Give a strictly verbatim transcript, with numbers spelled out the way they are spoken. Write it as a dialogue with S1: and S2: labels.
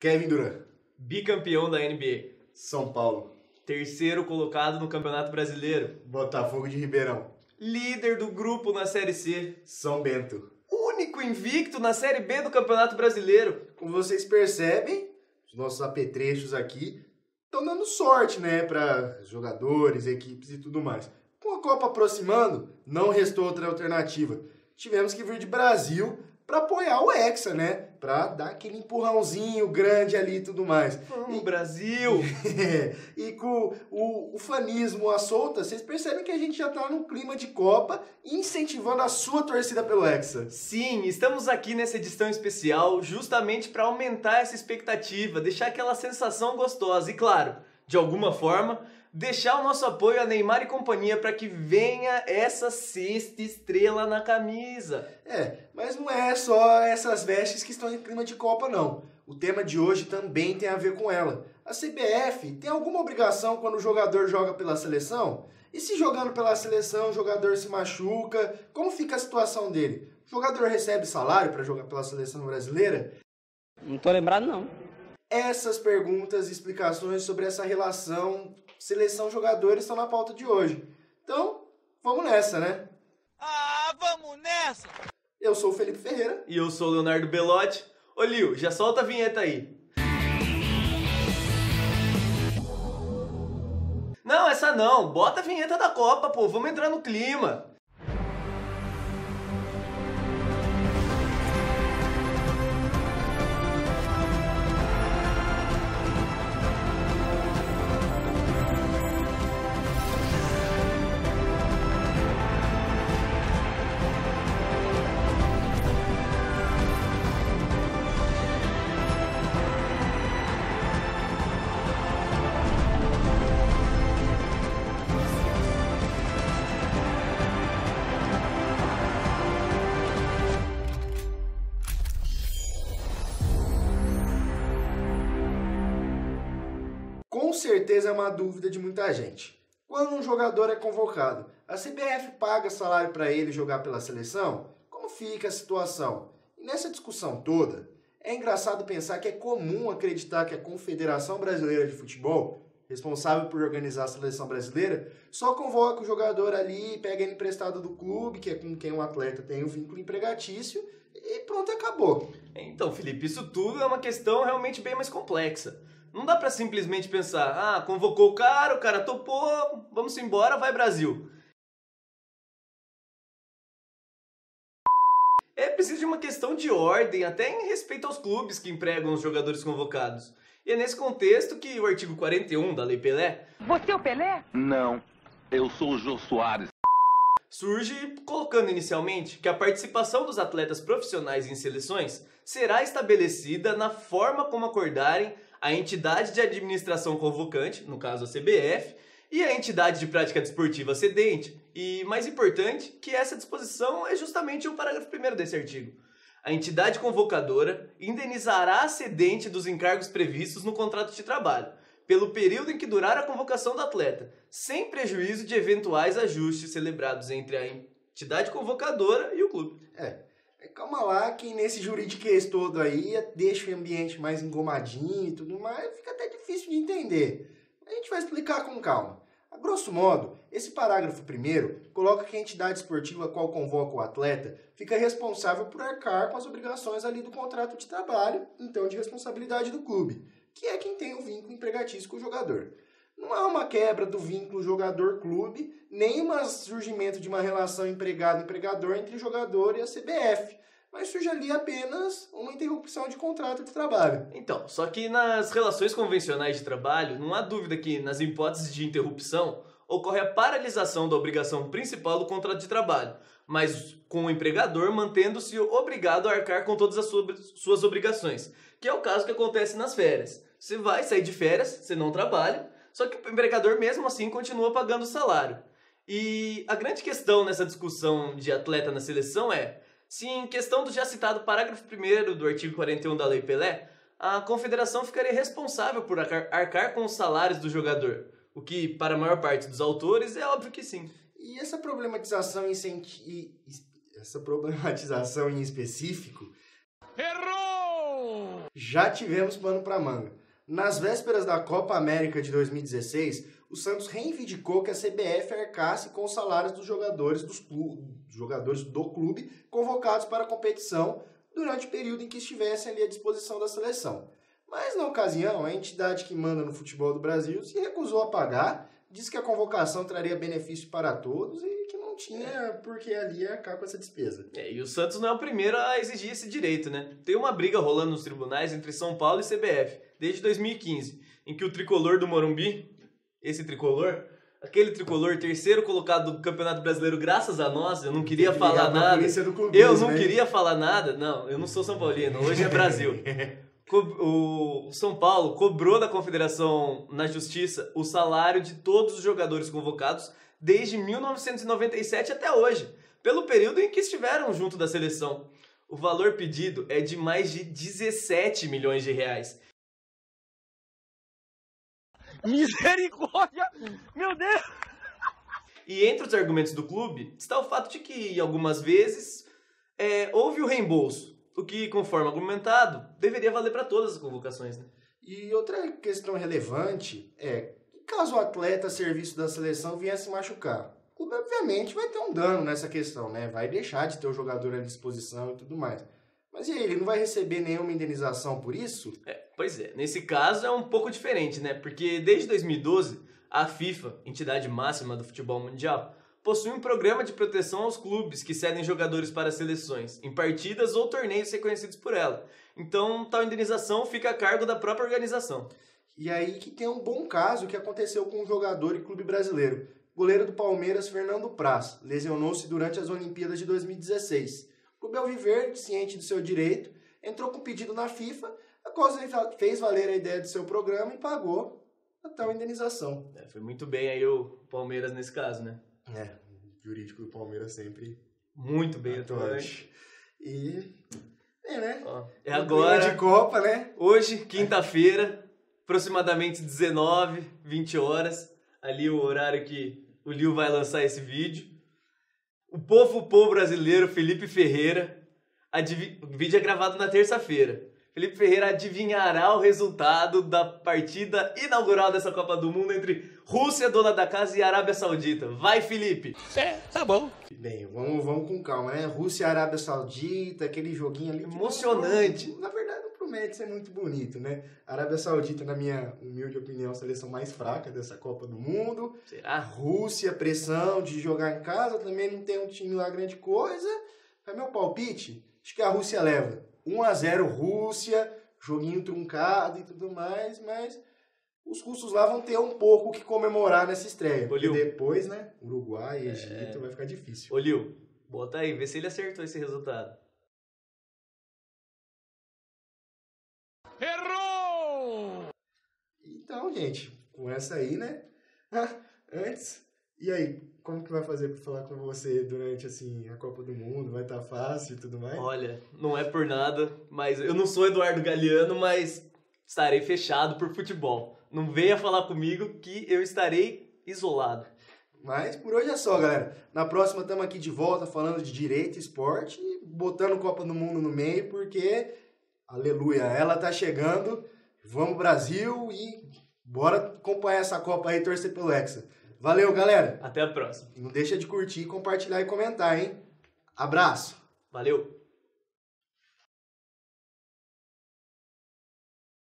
S1: Kevin Durant.
S2: Bicampeão da N B
S1: São Paulo.
S2: A. Terceiro colocado no Campeonato Brasileiro.
S1: Botafogo de Ribeirão.
S2: Líder do grupo na Série C.
S1: São Bento.
S2: Único invicto na Série B do Campeonato Brasileiro.
S1: Como vocês percebem, os nossos apetrechos aqui estão dando sorte, né, para jogadores, equipes e tudo mais. Com a Copa aproximando, não restou outra alternativa. Tivemos que vir de Brasil para apoiar o Hexa, né? Para dar aquele empurrãozinho grande ali e tudo mais.
S2: Vamos, e, Brasil!
S1: E com o, o fanismo à solta, vocês percebem que a gente já tá num clima de Copa, incentivando a sua torcida pelo Hexa.
S2: Sim, estamos aqui nessa edição especial justamente para aumentar essa expectativa, deixar aquela sensação gostosa e, claro, de alguma forma, deixar o nosso apoio a Neymar e companhia para que venha essa sexta estrela na camisa.
S1: É, mas não é só essas vestes que estão em clima de Copa, não. O tema de hoje também tem a ver com ela. A C B F tem alguma obrigação quando o jogador joga pela seleção? E se jogando pela seleção o jogador se machuca, como fica a situação dele? O jogador recebe salário para jogar pela seleção brasileira?
S3: Não tô lembrado, não.
S1: Essas perguntas e explicações sobre essa relação seleção-jogadores estão na pauta de hoje. Então, vamos nessa, né?
S4: Ah, vamos nessa!
S1: Eu sou o Felipe Ferreira.
S2: E eu sou o Leonardo Belotti. Ô, Lio, já solta a vinheta aí. Não, essa não. Bota a vinheta da Copa, pô. Vamos entrar no clima.
S1: Com certeza é uma dúvida de muita gente. Quando um jogador é convocado, a C B F paga salário para ele jogar pela seleção? Como fica a situação? E nessa discussão toda, é engraçado pensar que é comum acreditar que a Confederação Brasileira de Futebol, responsável por organizar a seleção brasileira, só convoca o jogador ali, pega ele emprestado do clube, que é com quem o atleta tem um vínculo empregatício, e pronto, acabou.
S2: Então, Felipe, isso tudo é uma questão realmente bem mais complexa. Não dá pra simplesmente pensar, ah, convocou o cara, o cara topou, vamos embora, vai Brasil. É preciso de uma questão de ordem, até em respeito aos clubes que empregam os jogadores convocados. E é nesse contexto que o artigo quarenta e um da Lei Pelé...
S5: Você é o Pelé?
S6: Não, eu sou o Jô Soares.
S2: Surge colocando inicialmente que a participação dos atletas profissionais em seleções será estabelecida na forma como acordarem a entidade de administração convocante, no caso a C B F, e a entidade de prática desportiva cedente. E, mais importante, que essa disposição é justamente o parágrafo primeiro desse artigo. A entidade convocadora indenizará a cedente dos encargos previstos no contrato de trabalho, pelo período em que durar a convocação do atleta, sem prejuízo de eventuais ajustes celebrados entre a entidade convocadora e o clube.
S1: É. Calma lá, que nesse juridiquês todo aí deixa o ambiente mais engomadinho e tudo mais, fica até difícil de entender. A gente vai explicar com calma. A grosso modo, esse parágrafo primeiro coloca que a entidade esportiva a qual convoca o atleta fica responsável por arcar com as obrigações ali do contrato de trabalho, então de responsabilidade do clube, que é quem tem o vínculo empregatício com o jogador. Não há uma quebra do vínculo jogador-clube, nem um surgimento de uma relação empregado-empregador entre o jogador e a C B F, mas surge ali apenas uma interrupção de contrato de trabalho.
S2: Então, só que nas relações convencionais de trabalho, não há dúvida que, nas hipóteses de interrupção, ocorre a paralisação da obrigação principal do contrato de trabalho, mas com o empregador mantendo-se obrigado a arcar com todas as suas obrigações, que é o caso que acontece nas férias. Você vai sair de férias, você não trabalha, só que o empregador mesmo assim continua pagando o salário. E a grande questão nessa discussão de atleta na seleção é se, em questão do já citado parágrafo primeiro do artigo quarenta e um da Lei Pelé, a confederação ficaria responsável por arcar, arcar com os salários do jogador, o que, para a maior parte dos autores, é óbvio que sim.
S1: E essa problematização em, senti... essa problematização em específico...
S4: Errou!
S1: Já tivemos pano pra manga. Nas vésperas da Copa América de dois mil e dezesseis, o Santos reivindicou que a C B F arcasse com os salários dos jogadores, dos clube, jogadores do clube convocados para a competição durante o período em que estivessem ali à disposição da seleção. Mas, na ocasião, a entidade que manda no futebol do Brasil se recusou a pagar, disse que a convocação traria benefício para todos e que não tinha por que ali arcar com essa despesa.
S2: É, e o Santos não é o primeiro a exigir esse direito, né? Tem uma briga rolando nos tribunais entre São Paulo e C B F, desde dois mil e quinze, em que o tricolor do Morumbi, esse tricolor, aquele tricolor terceiro colocado do Campeonato Brasileiro, graças a nós, eu não queria falar nada. Eu não queria falar nada. Não, eu não sou São Paulino, hoje é Brasil. O São Paulo cobrou da Confederação na Justiça o salário de todos os jogadores convocados desde mil novecentos e noventa e sete até hoje, pelo período em que estiveram junto da seleção. O valor pedido é de mais de dezessete milhões de reais.
S4: Misericórdia! Meu Deus!
S2: E entre os argumentos do clube está o fato de que, algumas vezes, é, houve o reembolso, o que, conforme argumentado, deveria valer para todas as convocações, né?
S1: E outra questão relevante é, caso o atleta a serviço da seleção viesse a se machucar, o clube obviamente vai ter um dano nessa questão, né? Vai deixar de ter o jogador à disposição e tudo mais. Mas e aí, ele não vai receber nenhuma indenização por isso?
S2: É, pois é, nesse caso é um pouco diferente, né? Porque desde dois mil e doze, a FIFA, entidade máxima do futebol mundial, possui um programa de proteção aos clubes que cedem jogadores para seleções, em partidas ou torneios reconhecidos por ela. Então, tal indenização fica a cargo da própria organização.
S1: E aí que tem um bom caso que aconteceu com um jogador e clube brasileiro. O goleiro do Palmeiras, Fernando Praz, lesionou-se durante as Olimpíadas de dois mil e dezesseis. O clube Alviverde, ciente do seu direito, entrou com pedido na FIFA, a qual fez valer a ideia do seu programa e pagou a tal indenização.
S2: É, foi muito bem aí o Palmeiras nesse caso, né?
S1: É, o jurídico do Palmeiras sempre
S2: muito bem atuante.
S1: E é, né?
S2: Ó, é agora
S1: de Copa, né?
S2: Hoje, quinta-feira, aproximadamente dezenove, vinte horas, ali o horário que o Lil vai lançar esse vídeo. O povo povo brasileiro, Felipe Ferreira, adiv... o vídeo é gravado na terça-feira. Felipe Ferreira adivinhará o resultado da partida inaugural dessa Copa do Mundo entre Rússia, dona da casa, e Arábia Saudita. Vai, Felipe!
S4: É, tá bom.
S1: Bem, vamos, vamos com calma, né? Rússia e Arábia Saudita, aquele joguinho ali.
S2: Emocionante.
S1: Não, na verdade, não promete ser muito bonito, né? A Arábia Saudita, na minha humilde opinião, a seleção mais fraca dessa Copa do Mundo.
S2: Será?
S1: Rússia, pressão de jogar em casa, também não tem um time lá grande coisa. É meu palpite, acho que a Rússia leva. um a zero Rússia, joguinho truncado e tudo mais, mas os russos lá vão ter um pouco o que comemorar nessa estreia.
S2: Ô, Lil.
S1: E depois, né, Uruguai e Egito
S2: É...
S1: vai ficar difícil.
S2: Ô, Lil, bota aí, vê se ele acertou esse resultado.
S4: Errou!
S1: Então, gente, com essa aí, né, antes, e aí? Como que vai fazer para falar com você durante, assim, a Copa do Mundo? Vai estar fácil e tudo mais?
S2: Olha, não é por nada, mas eu não sou Eduardo Galeano, mas estarei fechado por futebol. Não venha falar comigo que eu estarei isolado.
S1: Mas por hoje é só, galera. Na próxima estamos aqui de volta falando de direito, esporte e botando Copa do Mundo no meio, porque, aleluia, ela tá chegando. Vamos Brasil e bora acompanhar essa Copa aí e torcer pelo Hexa. Valeu, galera.
S2: Até a próxima.
S1: Não deixa de curtir, compartilhar e comentar, hein? Abraço.
S2: Valeu.